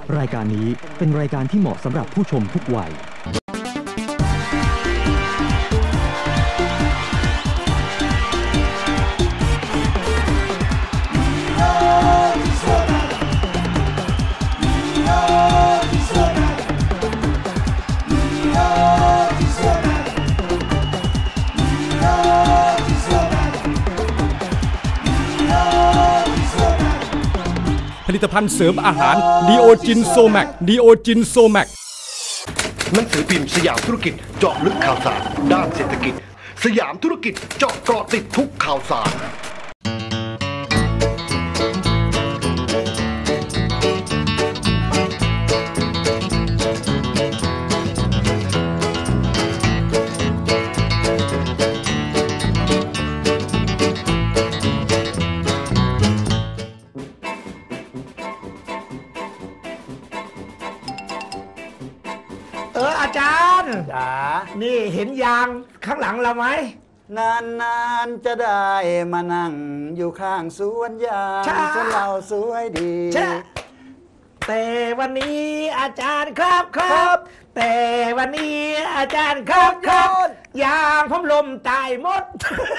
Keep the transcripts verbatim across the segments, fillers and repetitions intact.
รายการนี้เป็นรายการที่เหมาะสำหรับผู้ชมทุกวัยผลิตภัณฑ์เสริมอาหารดีโอจินโซแมกดีโอจินโซแมกหนังสือพิมพ์สยามธุรกิจเจาะลึกข่าวสารด้านเศรษฐกิจสยามธุรกิจเจาะเกาะติดทุกข่าวสารเอออาจารย์จ๋านี่เห็นยางข้างหลังเราไหมนานๆจะได้มานั่งอยู่ข้างสวนยางฉันเราสวยดีใช่แต่วันนี้อาจารย์ครับครับแต่วันนี้อาจารย์ครับครับยางผมลมตายหมด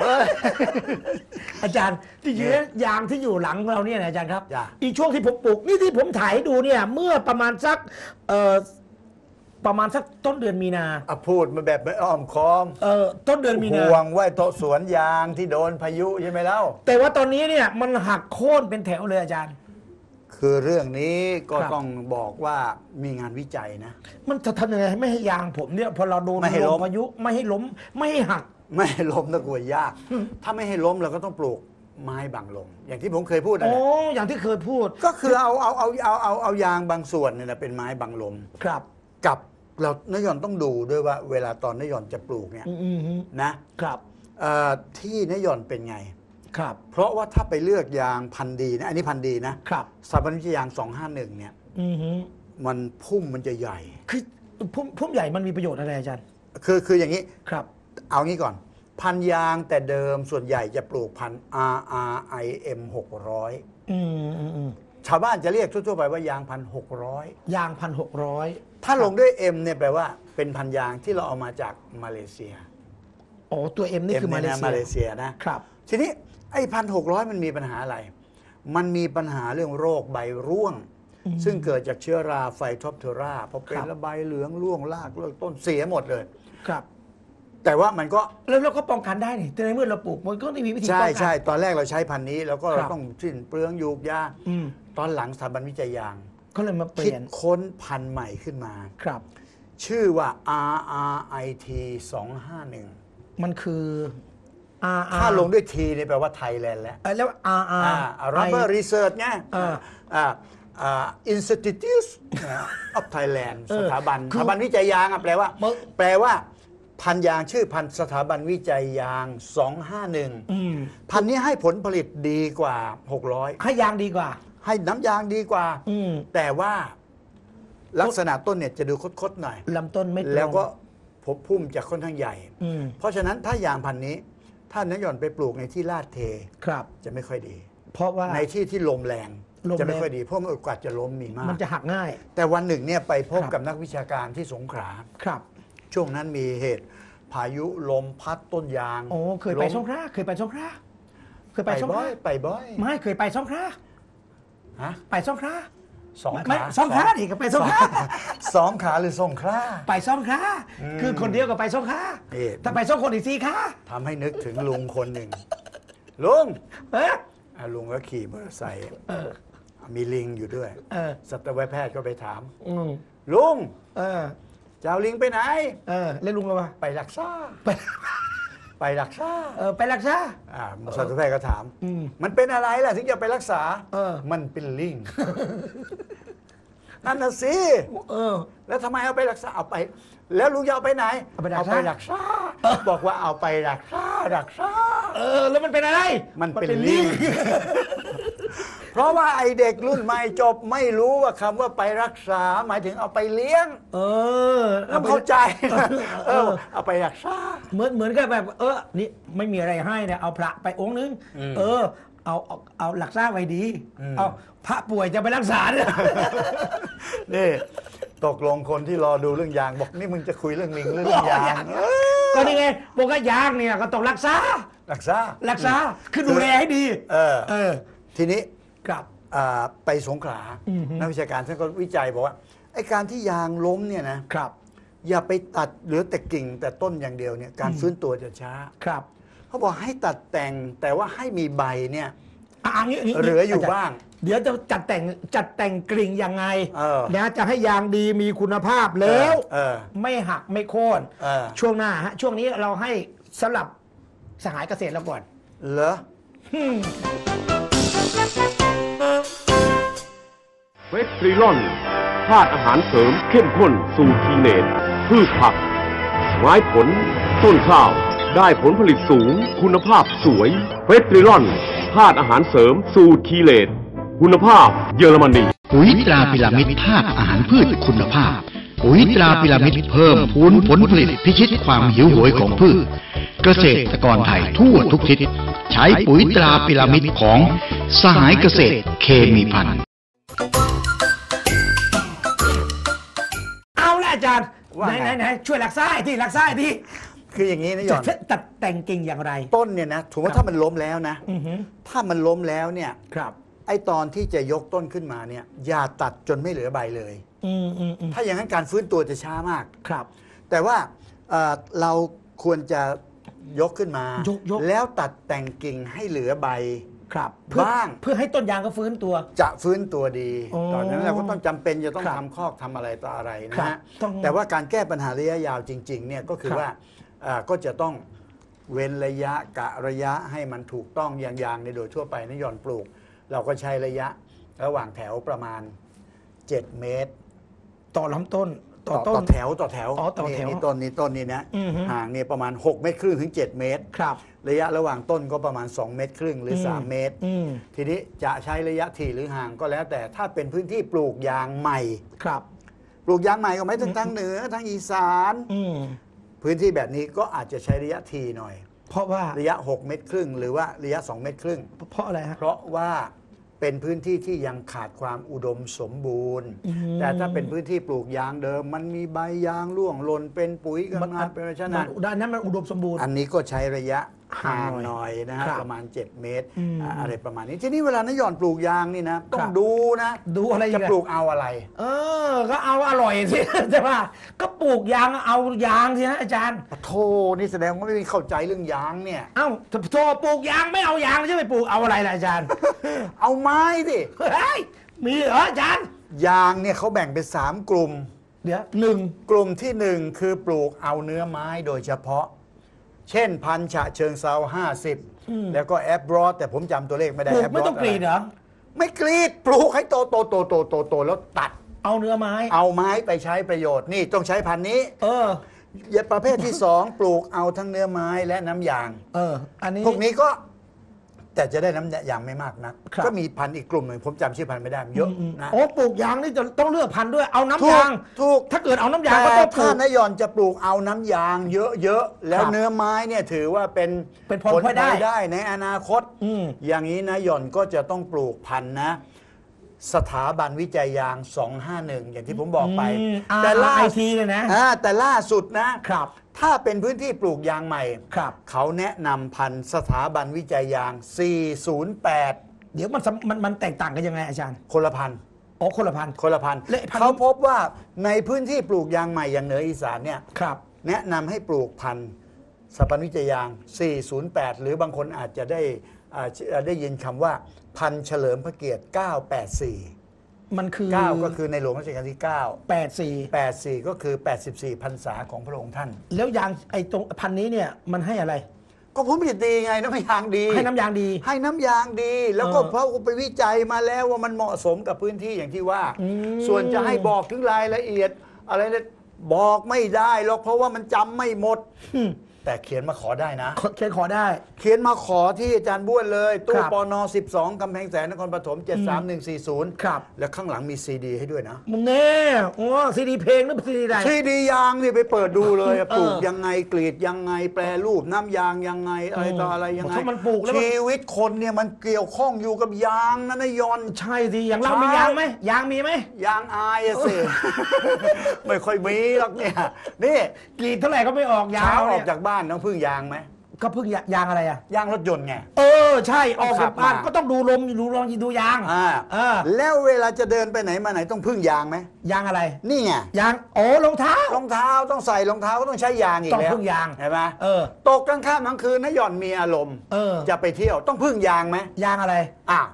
อาจารย์ที่ยืนยางที่อยู่หลังเราเนี่ยนะอาจารย์ครับอีช่วงที่ผมปลูกนี่ที่ผมถ่ายดูเนี่ยเมื่อประมาณสักเอ่อประมาณสักต้นเดือนมีนาอ่ะพูดมาแบบไม่อ้อมค้อมเออต้นเดือนมีนาห่วงไว้โต๊ะสวนยางที่โดนพายุใช่ไหมเล่าแต่ว่าตอนนี้เนี่ยมันหักโค่นเป็นแถวเลยอาจารย์คือเรื่องนี้ก็ต้องบอกว่ามีงานวิจัยนะมันจะทำยังไงไม่ให้ยางผมเนี่ยพอเราโดนลมพายุไม่ให้ล้มไม่ให้หักไม่ให้ล้มตะกัวยากถ้าไม่ให้ล้มเราก็ต้องปลูกไม้บังลมอย่างที่ผมเคยพูดนะโอ้อย่างที่เคยพูดก็คือเอาเอาเอาเอาเอาเอายางบางส่วนเนี่ยเป็นไม้บังลมครับกับเรานายอนต้องดูด้วยว่าเวลาตอนนายอนจะปลูกเนี่ยนะครับที่นายอนเป็นไงครับเพราะว่าถ้าไปเลือกยางพันธุ์ดีนะอันนี้พันธุ์ดีนะครับสถาบันวิจัยยางสองห้าหนึ่งเนี่ยมันพุ่มมันจะใหญ่คือพุ่มพุ่มใหญ่มันมีประโยชน์อะไรอาจารย์คือคืออย่างนี้ครับเอางี้ก่อนพันธุ์ยางแต่เดิมส่วนใหญ่จะปลูกพันธุ์ อาร์ อาร์ ไอ เอ็ม หกร้อยชาวบ้านจะเรียกทั่วๆไปว่ายางพันหกร้อยยางพันหกร้อยถ้าลงด้วย M เนี่ยแปลว่าเป็นพันยางที่เราเอามาจากมาเลเซียอ๋อตัว M นี่คือมาเลเซียมาเลเซียนะครับทีนี้ไอ้พันหกร้อยมันมีปัญหาอะไรมันมีปัญหาเรื่องโรคใบร่วงซึ่งเกิดจากเชื้อราไฟท็อปเทอราพอเป็นแล้วใบเหลืองร่วงรากเลิกต้นเสียหมดเลยครับแต่ว่ามันก็แล้วเราก็ป้องกันได้นี่แต่ในเมื่อเราปลูกมันก็ต้องมีวิธีป้องกันใช่ใช่ตอนแรกเราใช้พันนี้แล้วก็เราต้องสิ้นเปลืองยูกยาตอนหลังสถาบันวิจัยยางก็เลยมาเปลี่ยนคิดค้นพันธุ์ใหม่ขึ้นมาครับชื่อว่า อาร์ อาร์ ไอ ที สองห้าหนึ่งมันคือ R ถ้าลงด้วย T นี่แปลว่าไทยแลนด์แล้วแล้ว R R Rubber Research ไง Institute of Thailand สถาบันสถาบันวิจัยยางแปลว่าแปลว่าพันยางชื่อพันสถาบันวิจัยยางสองห้าหนึ่งพันนี้ให้ผลผลิตดีกว่าหกร้อยให้ยางดีกว่าให้น้ำยางดีกว่าแต่ว่าลักษณะต้นเนี่ยจะดูคดๆหน่อยลำต้นไม่ตรงแล้วก็พบพุ่มจะค่อนข้างใหญ่เพราะฉะนั้นถ้ายางพันนี้ถ้านายอนไปปลูกในที่ลาดเทครับจะไม่ค่อยดีเพราะว่าในที่ที่ลมแรงจะไม่ค่อยดีเพราะโอกาสจะล้มมีมากมันจะหักง่ายแต่วันหนึ่งเนี่ยไปพบกับนักวิชาการที่สงขลาครับช่วงนั้นมีเหตุพายุลมพัดต้นยางโอ้เคยไปสงขลาเคยไปสงขลาเคยไปสงขลาไปบ่อยไม่เคยไปสงขลาฮะไปสงขลาสองขาสองขาดิก็ไปสองขาสองขาหรือสองขาไปสองขาคือคนเดียวก็ไปสองขาถ้าไปสองคนอีกสี่ขาทำให้นึกถึงลุงคนหนึ่งลุงเออลุงก็ขี่มอเตอร์ไซค์มีลิงอยู่ด้วยสัตวแพทย์ก็ไปถามลุงเจ้าลิงไปไหนเออแล้วลุงก็ว่าไปรักษาไปไปรักษาเออไปรักษาอ่าสัตวแพทย์ก็ถามมันเป็นอะไรล่ะถึงจะไปรักษาเออมันเป็นลิงนั่นน่ะสิเออแล้วทำไมเอาไปรักษาเอาไปแล้วลุงจะเอาไปไหนเอาไปรักษาบอกว่าเอาไปรักษารักษาเออแล้วมันเป็นอะไรมันเป็นลิงเพราะว่าไอเด็กรุ่นใหม่จบไม่รู้ว่าคำว่าไปรักษาหมายถึงเอาไปเลี้ยงเออต้องเข้าใจเออเอาไปรักษาเหมือนเหมือนกับแบบเออนี่ไม่มีอะไรให้เนี่ยเอาพระไปองค์นึงเออเอาเอาเอารักษาไว้ดีเอาพระป่วยจะไปรักษาเนี่ยนี่ตกลงคนที่รอดูเรื่องยางบอกนี่มึงจะคุยเรื่องลิงหรือเรื่องยางก็นี่ไงบอกว่ายางเนี่ยก็ต้องรักษารักษารักษาคือดูแลให้ดีเออเออทีนี้ครับอ่าไปสงขลาอือฮึนักวิชาการท่านก็วิจัยบอกว่าไอ้การที่ยางล้มเนี่ยนะครับ อย่าไปตัดเหลือแต่กิ่งแต่ต้นอย่างเดียวเนี่ยการฟื้นตัวจะช้าครับเขาบอกให้ตัดแต่งแต่ว่าให้มีใบเนี่ยอ่ะอย่างนี้ย่างนี้เหลืออยู่บ้างเดี๋ยวจะจัดแต่งจัดแต่งกลิ่งยังไงเออนะจะให้ยางดีมีคุณภาพแล้วเออไม่หักไม่โค่นเออช่วงหน้าฮะช่วงนี้เราให้สำหรับสหายเกษตรเราก่อนเหรอเวสตรีลอนธาตุอาหารเสริมเข้มข้นสูตรทีเนตพืชผัก ไม้ผล ต้นข้าว ได้ผลผลิตสูง คุณภาพสวย เวสตรีลอนธาตุอาหารเสริมสูตรทีเลตคุณภาพเยอรมนีปุ๋ยตราพิรามิดธาตุอาหารพืชคุณภาพ ปุ๋ยตราพิรามิดเพิ่มพูนผลผลิตพิชิตความหิวโหยของพืช เกษตรกรไทยทั่วทุกทิศใช้ปุ๋ยตราพิรามิดของสหายเกษตรเคมีพันธุ์เอาละอาจารย์ว่าไหนไงไหนไหนช่วยหลักซ้ายที่หลักซ้ายที่คืออย่างนี้นะหย่อนจะตัดแต่งกิ่งอย่างไรต้นเนี่ยนะถือว่าครับถ้ามันล้มแล้วนะอือฮึถ้ามันล้มแล้วเนี่ยครับไอ้ตอนที่จะยกต้นขึ้นมาเนี่ยอย่าตัดจนไม่เหลือใบเลยอืมอืมอืมถ้าอย่างนั้นการฟื้นตัวจะช้ามากครับแต่ว่าเอ่อเราควรจะยกขึ้นมายกยกแล้วตัดแต่งกิ่งให้เหลือใบครับเพื่อบ้างเพื่อให้ต้นยางก็ฟื้นตัวจะฟื้นตัวดีอ๋อตอนนั้นเราก็ต้องจำเป็นจะต้องครับทำคอกทำอะไรต่ออะไรนะครับ ฮะต้องแต่ว่าการแก้ปัญหาระยะยาวจริงๆเนี่ยก็คือครับว่าเอ่อก็จะต้องเว้นระยะกะระยะให้มันถูกต้องอย่างยางในโดยทั่วไปในะหย่อนปลูก เราก็ใช้ระยะระหว่างแถวประมาณ เจ็ด เมตรต่อลำต้นต่อต่อต้ต่นอแถวต่อแถวอ๋อต่อแถวนี่นี่ต้นนี้ต้นนี้นะอือฮึห่างเนี่ยประมาณหกเมตรครึ่งถึงเจ็ดเมตรครับระยะระหว่างต้นก็ประมาณสองเมตรครึ่งหรืออมสามเมตรอืมทีนี้จะใช้ระยะถี่หรือห่างก็แล้วแต่ถ้าเป็นพื้นที่ปลูกยางใหม่ครับปลูกยางใหม่ก็หมายถึงทางเหนือทางอีสานอืมพื้นที่แบบนี้ก็อาจจะใช้ระยะทีหน่อยเพราะว่าระยะหกเมตรครึ่งหรือว่าระยะสองเมตรครึ่งเพราะอะไรฮะเพราะว่าเป็นพื้นที่ที่ยังขาดความอุดมสมบูรณ์อืมแต่ถ้าเป็นพื้นที่ปลูกยางเดิม มันมีใบยางร่วงหล่นเป็นปุ๋ยกำงานเป็นอะไรชมันะนด้านนั้นมันอุดมสมบูรณ์อันนี้ก็ใช้ระยะห่างห่างหหน่น่ออย ยนะฮะครับประมาณ เจ็ด เมตรอืมอ่าอะไรประมาณนี้ ทีนี้เวลานายหย่อนปลูกยางนี่นะ ต้อคงรับดูนะดูอะไรอีจะกอะปลูกเอาอะไรเออ ก็เอาอร่อยสิ แต่ว่าก็ปลูกยางเอายางสิฮะอาจารย์โธ่นี่แสดงว่าไม่เข้าใจเรื่องยางเนี่ยเอ้าโทรปลูกยางไม่เอายางจะไปปลูกเอาอะไรล่ะอาจารย์เอาไม้ดิเฮ้ยมีเหรออาจารย์ยางเนี่ยเขาแบ่งเป็นสามกลุ่มเดี๋ยวหนึ่งกลุ่มที่หนึ่งคือปลูกเอาเนื้อไม้โดยเฉพาะ เช่นพันธุ์ฉะเชิงเซาห้าสิบแล้วก็แอปบรอดแต่ผมจำตัวเลขไม่ได้ปลูกแอปบรอดไม่ต้องกรีดเหรอไม่กรีดปลูกให้โตโตโตโตโตโตแล้วตัดเอาเนื้อไม้เอาไม้ไปใช้ประโยชน์นี่ต้องใช้พันธุ์นี้เออประเภทที่สอง ปลูกเอาทั้งเนื้อไม้และน้ำยางเออ อันนี้พวกนี้ก็แต่จะได้น้ำยางไม่มากนักครับก็มีพันธุ์อีกกลุ่มหนึ่งผมจำชื่อพันธุ์ไม่ได้มันเยอะนะโอ้ปลูกยางนี่จะต้องเลือกพันธุ์ด้วย เอาน้ำถูกยางถูกถ้าเกิดเอาน้ำยางก็แต่ต้องปลูถ้าก นายอนจะปลูกเอาน้ำยางเยอะๆแล้วครับเนื้อไม้เนี่ยถือว่าเป็นเป็นผลพลอยได้ได้ในอนาคตอืมอย่างนี้นายอนก็จะต้องปลูกพันธุ์นะ สถาบันวิจัยยางสองห้าหนึ่งอย่างที่ผมบอกไปอืมแต่ล่าไอทีเลยนะอ่าแต่ล่าสุดนะครับ ถ้าเป็นพื้นที่ปลูกยางใหม่ครับเขาแนะนำพันธุ์สถาบันวิจัยยาง สี่ศูนย์แปดเดี๋ยวมันสำมันมันแตกต่างกันยังไงอาจารย์คนละพันธุ์อ๋อคนละพันธุ์คนละพันธุ์และพันธุ์เขาพบว่าในพื้นที่ปลูกยางใหม่อย่างเหนืออีสานเนี่ยครับแนะนำให้ปลูกพันธุ์สถาบันวิจัยยาง สี่ศูนย์แปด หรือบางคนอาจจะได้อ่าได้ยินคำว่าพันธุ์เฉลิมพระเกียรติ เก้าแปดสี่มันคือเก้า ก็คือในหลวงรัชกาลที่ เก้าแปดสี่แปดสี่ ก็คือ แปดสิบสี่ พรรษาของพระองค์ท่านแล้วยางไอ้ตรงพันธุ์นี้เนี่ยมันให้อะไรก็ผลผลิตดีไงน้ำยางดีให้น้ำยางดีให้น้ำยางดี แล้วก็เออเพราะไปวิจัยมาแล้วว่ามันเหมาะสมกับพื้นที่อย่างที่ว่าอืมส่วนจะให้บอกถึงรายละเอียด อะไรเนี่ยบอกไม่ได้หรอกเพราะว่ามันจำไม่หมดแต่เขียนมาขอได้นะเขียนขอได้เขียนมาขอที่อาจารย์บ้วนเลยตู้ครับปนสิบสองกำแพงแสนนครปฐมเจ็ดสามหนึ่งสี่ศูนย์ครับแล้วข้างหลังมีซีดีให้ด้วยนะมึงแน่โอ้ซีดีเพลงหรือซีดีใดซีดียางนี่ไปเปิดดูเลยอะเออปลูกยังไงกรีดยังไงแปรรูปน้ำยางยังไงอะไรต่ออะไรยังไงถ้ามันปลูกแล้วมันชีวิตคนเนี่ยมันเกี่ยวข้องอยู่กับยางนะนายยอนใช่สิอย่างเราใช่มียางไหมยางมีไหมยางอายอะสิ ไม่ค่อยมีหรอกเนี่ยนี่กรีดเท่าไหร่ก็ไม่ออกยางเช้าอเนี่อย กจากบ้านต้องพึ่งยางไหมก็เพิ่งยางอะไรอ่ะยางรถยนต์ไงเออใช่ออกขัจากบบ้านมาก็ต้องดูลมดูลองดูยางอ่าเออแล้วเวลาจะเดินไปไหนมาไหนต้องพึ่งยางไหมยางอะไรนี่ไงยางโอ้รองเท้ารองเท้าต้องใส่รองเท้าก็ต้องใช้ยางอีกต้องแล้วพึ่งยางเห็นไหมเออตกกลางค่ำกลางคืนนะหย่อนมีอารมณ์เออจะไปเที่ยวต้องพึ่งยางไหมยางอะไรอ้าว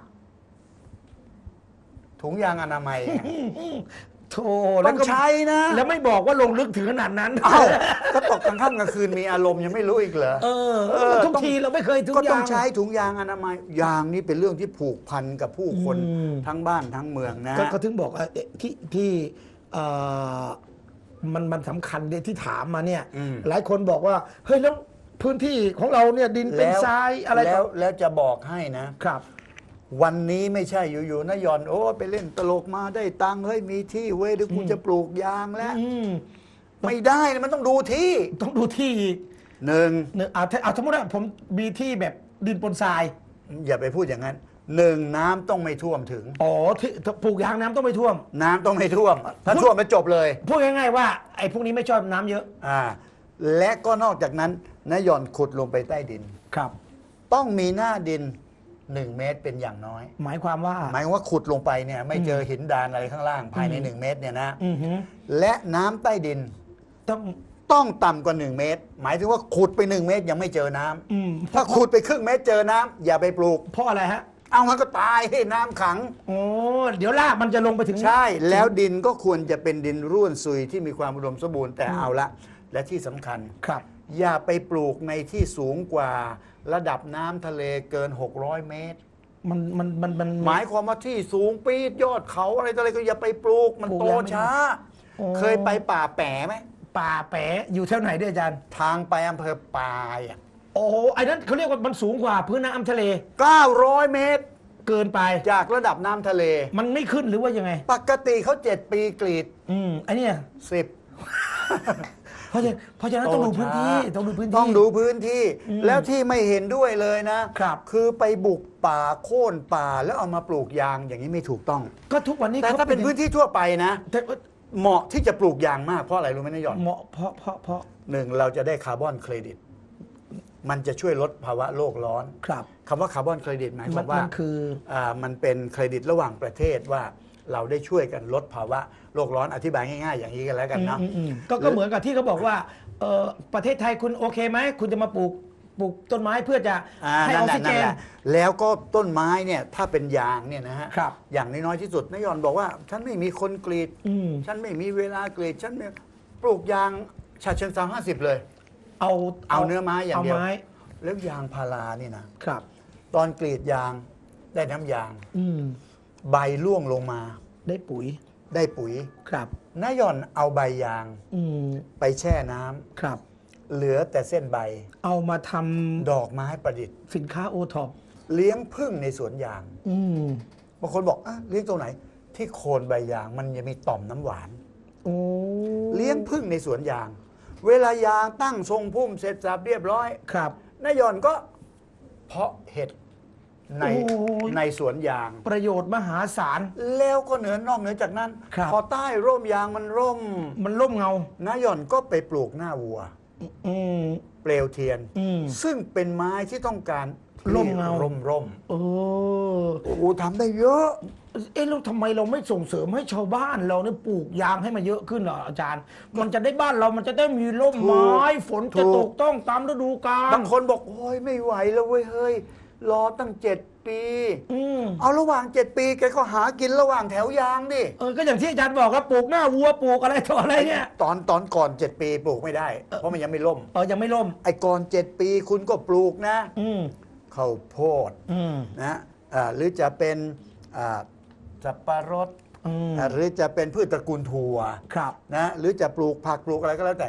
ถุงยางอนามัยไงโธ่ต้แล้วองก็ใช้นะแล้วไม่บอกว่าลงลึกถึงขนาดนั้นเอ้าก็ตกกลางค่ำกลางคืนมีอารมณ์ยังไม่รู้อีกเหรอเออเออทุกต้องทีเราไม่เคยถึงก็ต้องยางใช้ถุงยางอนามัยยางนี่เป็นเรื่องที่ผูกพันกับผู้คนอืมทั้งบ้านทั้งเมืองนะก็ก็ถึงบอกว่าเอ๊ะที่ที่เอ่อมันมันสำคัญเนี่ยที่ถามมาเนี่ยอืมหลายคนบอกว่าเฮ้ยแล้วพื้นที่ของเราเนี่ยดินเป็นทรายอะไรแล้วต่อแล้วจะบอกให้นะครับวันนี้ไม่ใช่อยู่ๆนะหย่อนโอ้ไปเล่นตลกมาได้ตังค์เฮ้ยมีที่เว้ยเดี๋ยวกูจะปลูกยางแล้วอืมไม่ได้นะมันต้องดูที่ต้องดูที่อีกหนึ่งหนึ่งเอาถ้าเอาสมมติว่าผมมีที่แบบดินปนทรายอย่าไปพูดอย่างนั้นหนึ่งน้ำต้องไม่ท่วมถึงอ๋อที่ถ้าปลูกยางน้ำต้องไม่ท่วมน้ำต้องไม่ท่วม ถ้าท่วมแล้วจบเลยพูดง่ายๆว่าไอ้พวกนี้ไม่ชอบน้ำเยอะอ่าและก็นอกจากนั้นนะหย่อนขุดลงไปใต้ดินครับต้องมีหน้าดินหนึ่งเมตรเป็นอย่างน้อยหมายความว่าหมายความว่าขุดลงไปเนี่ยไม่เจอหินดานอะไรข้างล่างภายในหนึ่งเมตรเนี่ยนะอือหือและน้ำใต้ดินต้องต้องต่ำกว่าหนึ่งเมตร หมายถึงว่าขุดไปหนึ่งเมตรยังไม่เจอน้ำอืมถ้าขุดไปครึ่งเมตรเจอน้ำอย่าไปปลูกเพราะอะไรฮะเอามันก็ตายให้น้ำขังโอ้เดี๋ยวรากมันจะลงไปถึงใช่แล้วดินก็ควรจะเป็นดินร่วนซุยที่มีความอุดมสมบูรณ์แต่เอาละ และที่สำคัญครับอย่าไปปลูกในที่สูงกว่าระดับน้ำทะเลเกินหกร้อยเมตรมันมันมันมันหมายความว่าที่สูงปีดยอดเขาอะไรต่ออะไรก็อย่าไปปลูกมันปลูกโตยังไม่ช้าโอ้เคยไปป่าแปะไหมป่าแปะอยู่แถวไหนด้วยอาจารย์ทางไปอำเภอปายอ่ะโอ้โหไอ้นั้นเขาเรียกว่ามันสูงกว่าพื้นน้ำทะเลเก้าร้อยเมตรเกินไปจากระดับน้ำทะเลมันไม่ขึ้นหรือว่ายังไงปกติเขาเจ็ดปีกรีดอืมไอ้เนี่ยสิบเพราะฉะนั้นเพราะฉะนั้นต้องดูพื้นที่ต้องดูพื้นที่ต้องดูพื้นที่อืมแล้วที่ไม่เห็นด้วยเลยนะครับ อไปบุกป่าโค่นป่าแล้วเอามาปลูกยางอย่างนี้ไม่ถูกต้องก็ทุกวันนี้แต่ถ้าเป็นพื้นที่ทั่วไปนะแต่เหมาะที่จะปลูกยางมากเพราะอะไรรู้ไหมนายหยอดเหมาะเพราะเพราะเพราะหนึ่งเราจะได้คาร์บอนเครดิต มันจะช่วยลดภาวะโลกร้อนครับคำว่าคาร์บอนเครดิตหมายความนว่ามันคืออ่ามันเป็นเครดิตระหว่างประเทศว่าเราได้ช่วยกันลดภาวะโลกร้อนอธิบายง่ายๆ อย่างนี้กันแล้วกันเนาะอืมอืมก็ก็เหมือนกับที่เขาบอกว่าเอ่อประเทศไทยคุณโอเคไหมคุณจะมาปลูกปลูกต้นไม้เพื่อจะอ่าให้อนั่อน กแหละซิเจนั่นนแหละแล้วก็ต้นไม้เนี่ยถ้าเป็นยางเนี่ยนะฮะครับอย่างน้อยๆที่สุดนายยอนบอกว่า ฉันไม่มีคนกรีดอืมฉันไม่มีเวลากรีดฉันไม่ปลูกยางชาเชิงเซาห้าสิบเลยเอาเอาเนื้อไม้อย่างเดียวไม้แล้วยางพารานี่นะครับตอนกรีดยางได้น้ำยางอืมใบร่วงลงมาได้ปุ๋ยได้ปุ๋ยครับนายอนเอาใบยางอืมไปแช่น้ำครับเหลือแต่เส้นใบเอามาทำดอกไม้ประดิษฐ์สินค้าโอท็อปเลี้ยงผึ้งในสวนยางอืมบางคนบอกอ่ะเลี้ยงตรงไหน ที่โคนใบยางมันจะมีต่อมน้ำหวานโอ้เลี้ยงผึ้งในสวนยาง เวลายางตั้งทรงพุ่มเสร็จสับเรียบร้อยครับนายอนก็เพาะเห็ดในโอ้ยในสวนยางประโยชน์มหาศาลแล้วก็เหนือนอกเหนือจากนั้นครับพอใต้ร่มยางมันร่มมันร่มเงานายอนก็ไปปลูกหน้าวัวอืมเปลวเทียนอืมซึ่งเป็นไม้ที่ต้องการที่ร่มเงาร่มร่มเออโอ้โหทำได้เยอะเอ๊ะแล้วทำไมเราไม่ส่งเสริมให้ชาวบ้านเราเนี่ยปลูกยางให้มันเยอะขึ้นเหรออาจารย์ มันจะได้บ้านเรามันจะได้มีร่มไม้ ฝนจะถูตกกต้องตามฤดูกาลบางคนบอก โอ้ยไม่ไหวแล้วเว้ยเฮ้ย รอตั้งเจ็ดปีอืมเอาระหว่างเจ็ดปีแกก็หากินระหว่างแถวยางดิเออก็อย่างที่อาจารย์บอกครับปลูกหน้าวัวปลูกอะไรต่ออะไรเนี่ยตอนตอนก่อนเจ็ดปีปลูกไม่ได้ เพราะมันยังไม่ล่มเออยังไม่ร่มไอ้ก่อนเจ็ดปีคุณก็ปลูกนะอืมข้าวโพดอืมนะอ่าหรือจะเป็นอ่าสับปะรดอืมอ่าหรือจะเป็นพืชตระกูลถั่วครับนะหรือจะปลูกผักปลูกอะไรก็แล้วแต่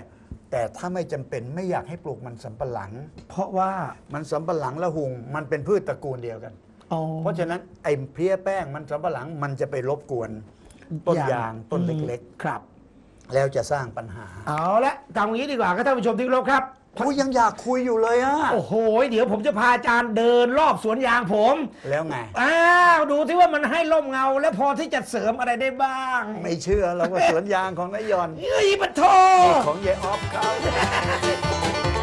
แต่ถ้าไม่จำเป็นไม่อยากให้ปลูกมันสำปะหลังเพราะว่ามันสำปะหลังและหุงมันเป็นพืชตระกูลเดียวกันอ๋อเพราะฉะนั้นไอ้เพลี้ยแป้งมันสำปะหลังมันจะไปรบกวนต้นยางต้นเล็กๆครับๆ แล้วจะสร้างปัญหาเอาละทำอย่างนี้ดีกว่าครับท่านผู้ชมที่เคารพครับคุยยังอยากคุยอยู่เลยอะโอ้โหเดี๋ยวผมจะพาอาจารย์เดินรอบสวนยางผมแล้วไงอ้าวดูที่ว่ามันให้ร่มเงาแล้วพอที่จะเสริมอะไรได้บ้างไม่เชื่อเราว่าสวนยางของนายยอนเฮ้ยปะโทของยายออฟเขา